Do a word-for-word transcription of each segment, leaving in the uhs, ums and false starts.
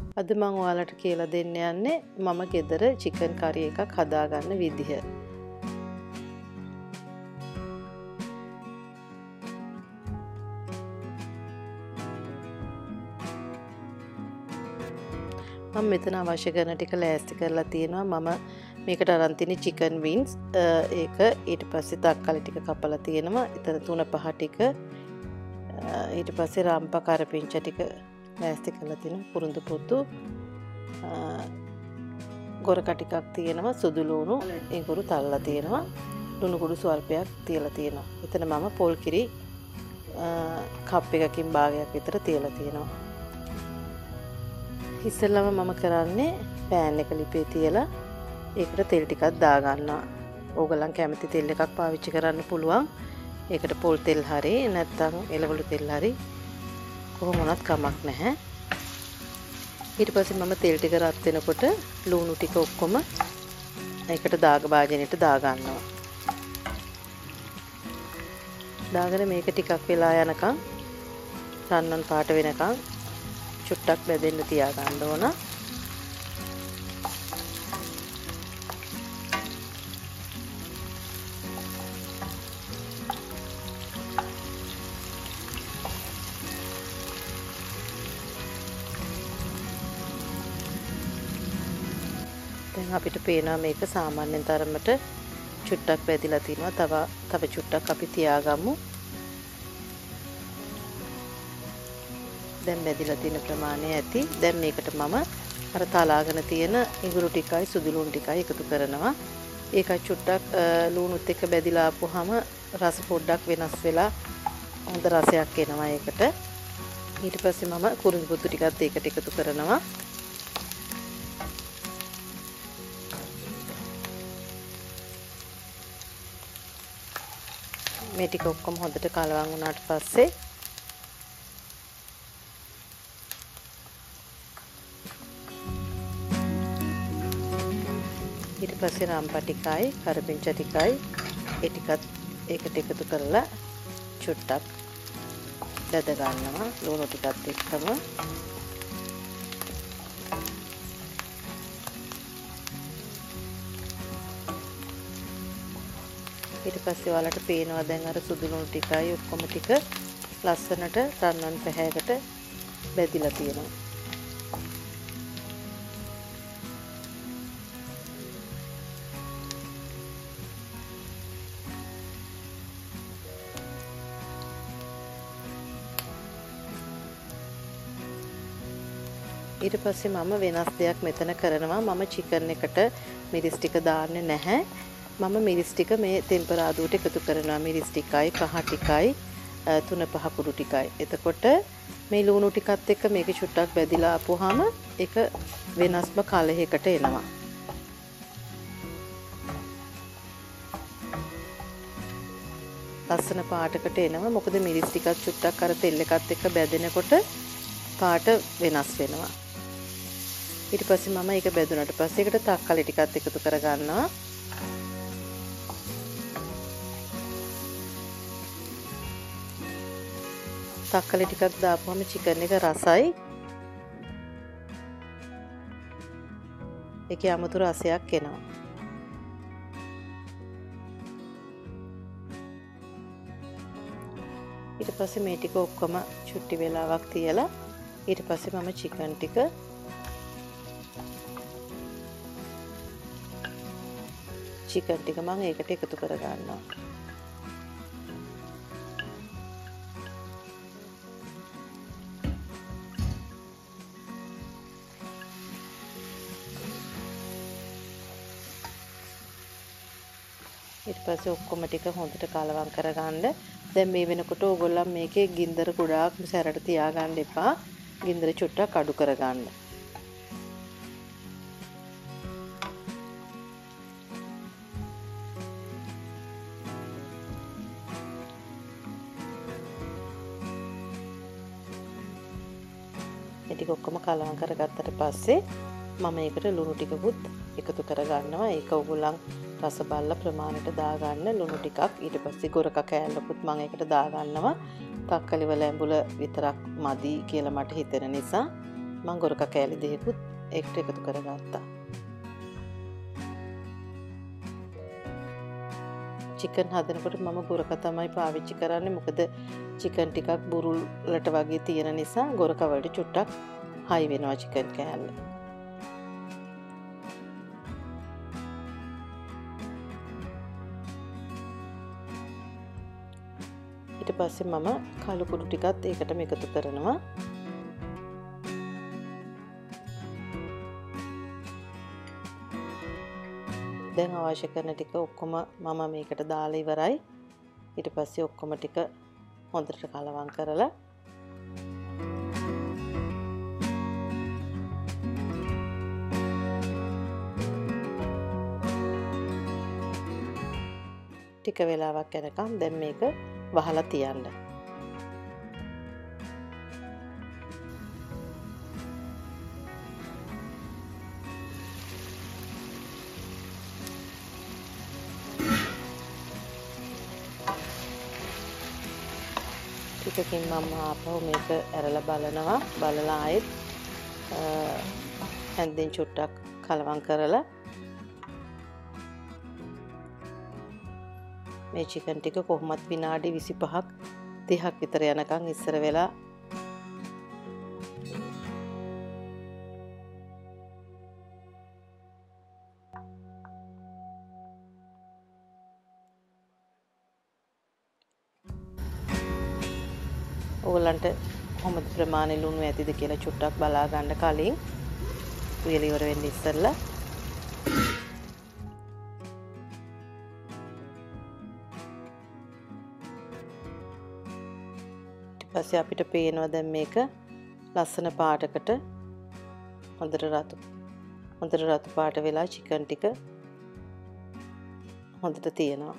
අද මම ඔයාලට කියලා දෙන්න යන්නේ මම ගෙදර චිකන් කරි එකක් හදාගන්න විදිහ. මම මෙතන අවශ්‍ය කරන ටික ලෑස්ති කරලා තියෙනවා. මම මේකට අරන් තියෙන චිකන් වින්ස් ඒක ඊට පස්සේ තක්කාලි ටික කපලා තියෙනවා. එතන තුන පහ ටික ඊට පස්සේ රම්පා කරපිංච ටික ලෑස්ති කරලා තියෙනවා. පුරුදු පොතු ගොරක ටිකක් තියෙනවා. සුදු ලුණු ඒකුරු තල්ලා තියෙනවා. ලුණු කුඩු ස්වල්පයක් තියලා තියෙනවා. එතන මම පොල් කිරි කප් එකකින් භාගයක් විතර තියලා තියෙනවා. ඉස්සෙල්ලාම මම කරන්නේ පෑන් එක ලිපේ තියලා ඒකට තෙල් ටිකක් දාගන්නවා. ඕගලන් කැමති තෙල් එකක් පාවිච්චි කරන්න පුළුවන්. ඒකට පොල් තෙල් හරි නැත්නම් එළවලු තෙල් හරි කොහොම වුණත් කමක් නැහැ. ඊට පස්සේ මම තෙල් ටික රත් වෙනකොට ලුණු ටික ඔක්කොම ඒකට දාග භාජනෙට දාගන්නවා. දාගෙන මේක ටිකක් වෙලා යනකම් රන්වන් පාට වෙනකම් චුට්ටක් බෙදෙන්න තියාගන්න ඕන. දැන් අපිට පේනවා මේක සාමාන්‍යයෙන් තරමට චුට්ටක් බෙදිලා තිනවා. තව තව චුට්ටක් අපි තියාගමු. දැන් බෙදිලා තියෙන ප්‍රමාණය ඇති. දැන් මේකට මම අර තලාගෙන තියෙන ඉඟුරු ටිකයි සුදු ලුණු ටිකයි එකතු කරනවා. ඒක චුට්ටක් ලුණුත් එක්ක බෙදිලා ආපුවාම රස පොඩ්ඩක් වෙනස් වෙලා හොඳ රසයක් එනවා ඒකට. ඊට පස්සේ මම කුරුඳු පොතු ටිකත් ඒකට එකතු කරනවා. මේ ටික ඔක්කොම හොඳට කලවම් වුණාට පස්සේ ඊට පස්සේ රම්පා ටිකයි කරපිංච ටිකයි ඒ ටිකත් ඒකට එකතු කරලා චුට්ටක් බෙද ගන්නවා ලුණු ටිකත් එක්කම. ඊට පස්සේ ඔයාලට පේනවා දැන් අර සුදු ලුණු ටිකයි ඔක්කොම ටික ලස්සනට රන්වන් පැහැයකට බෙදිලා තියෙනවා. ඊට පස්සේ මම වෙනස් දෙයක් මෙතන කරනවා. මම චිකන් එකට මිරිස් ටික දාන්නේ නැහැ. මම මිරිස් ටික මේ ටෙම්පරාදුවට එකතු කරනවා. මිරිස් ටිකයි කහ ටිකයි තුන පහ කුඩු ටිකයි. එතකොට මේ ලුණු ටිකත් එක්ක මේක චුට්ටක් බෙදිලා ආපුවාම ඒක වෙනස්ම කලයකට එනවා. ලස්සන පාටකට එනවා. මොකද මිරිස් ටිකක් චුට්ටක් අර තෙල් එකත් එක්ක බැදෙනකොට පාට වෙනස් වෙනවා. ඊට පස්සේ මම ඒක බෙදුනට පස්සේ ඒකට තක්කාලි ටිකත් එකතු කරගන්නවා. තක්කාලි ටිකක් දාපුවම චිකන් එක රසයි. ඒකේ අමුතු රසයක් එනවා. ඊට පස්සේ මේ ටික ඔක්කොම චුට්ටි වෙලාවක් තියලා ඊට පස්සේ මම චිකන් ටික චිකන් ටික මම ඒකට එකතු කරගන්නවා. ඊට පස්සේ ඔක්කොම ටික හොඳට කලවම් කරගන්න. දැන් මේ වෙනකොට ඕගොල්ලන් මේකේ ගින්දර ගොඩාක් සැරට තියාගන්න එපා. ගින්දර චුට්ටක් අඩු කරගන්න. මේ ටික ඔක්කොම කලවම් කරගත්තට පස්සේ මම ඒකට ලුණු ටිකකුත් එකතු කරගන්නවා. ඒක ඕගොල්ලන් රස බලලා ප්‍රමාණයට දාගන්න ලුණු ටිකක්. ඊට පස්සේ ගොරක කෑල්ලකුත් මම ඒකට දාගන්නවා. තක්කලි වල ඇඹුල විතරක් මදි කියලා මට හිතෙන නිසා මම ගොරක කෑලි දෙකකුත් එකට එකතු කරගත්තා. චිකන් හදනකොට මම ගොරක තමයි පාවිච්චි කරන්නේ. මොකද චිකන් ටිකක් බුරුල්ලට වගේ තියෙන නිසා ගොරක වලට චුට්ටක් හයි වෙනවා චිකන් කෑල්ල. ඊට පස්සේ මම කළු කුඩු ටිකත් ඒකටම එකතු කරනවා. දැන් අවශ්‍ය කරන ටික ඔක්කොම මම මේකට දාලා ඉවරයි. ඊට පස්සේ ඔක්කොම ටික හොඳට කලවම් කරලා ටික වෙලාවක් යනකම් දැන් මේක වහලා තියන්න. ටිකකින් මම ආපහු මේක ඇරලා බලනවා. බලලා ආයෙත් හැන්දෙන් චුට්ටක් කලවම් කරලා මේ චිකන් ටික කොහොමත් විනාඩි විසිපහක් තිහක් විතර යනකම් ඉස්සර වෙලා ඔයගලන්ට කොහොමද ප්‍රමාණය ලුණු ඇතිද කියලා චුට්ටක් බලා ගන්න කලින් උයල ඉවර වෙන්න ඉස්සෙල්ලා ඊට පස්සේ අපිට පේනවා දැන් මේක ලස්සන පාටකට හොඳට රතු හොඳට රතු පාට වෙලා චිකන් ටික හොඳට තියෙනවා.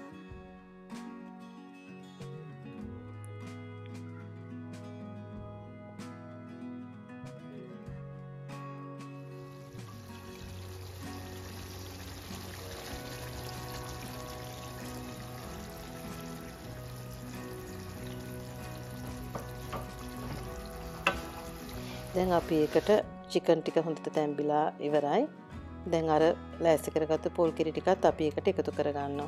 දැන් අපි ඒකට චිකන් ටික හොඳට තැම්බිලා ඉවරයි. දැන් අර ලෑස්ති කරගත්ත පොල් කිරි ටිකත් අපි ඒකට එකතු කරගන්නවා.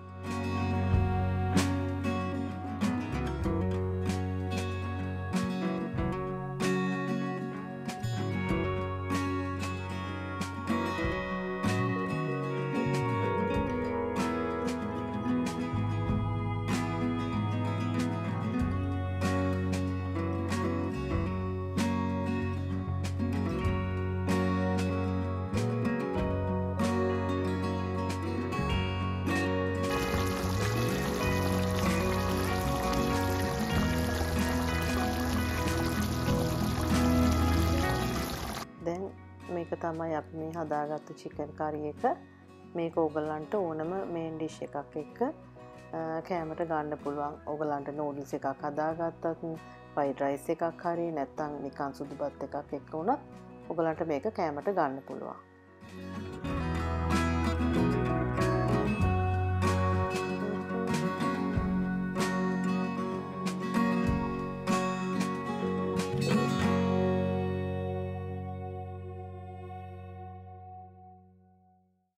දැන් මේක තමයි අපි මේ හදාගත්තු චිකන් කරි එක. මේක ඕගලන්ට ඕනම මේන් ඩිෂ් එකක් එක්ක කෑමට ගන්න පුළුවන්. ඕගලන්ට නූඩල්ස් එකක් හදාගත්තත්, ෆ්‍රයිඩ් රයිස් එකක් හරි නැත්නම් නිකන් සුදු බත් එකක් එක්ක උනත් ඕගලන්ට මේක කෑමට ගන්න පුළුවන්.